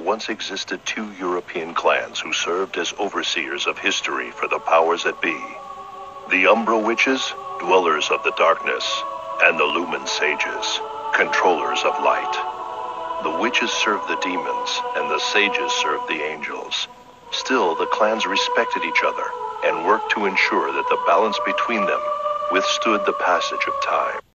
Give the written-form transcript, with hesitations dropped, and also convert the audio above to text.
once existed two European clans who served as overseers of history for the powers that be. The Umbra Witches, dwellers of the darkness, and the Lumen Sages, controllers of light. The witches served the demons, and the sages served the angels. Still, the clans respected each other and worked to ensure that the balance between them withstood the passage of time.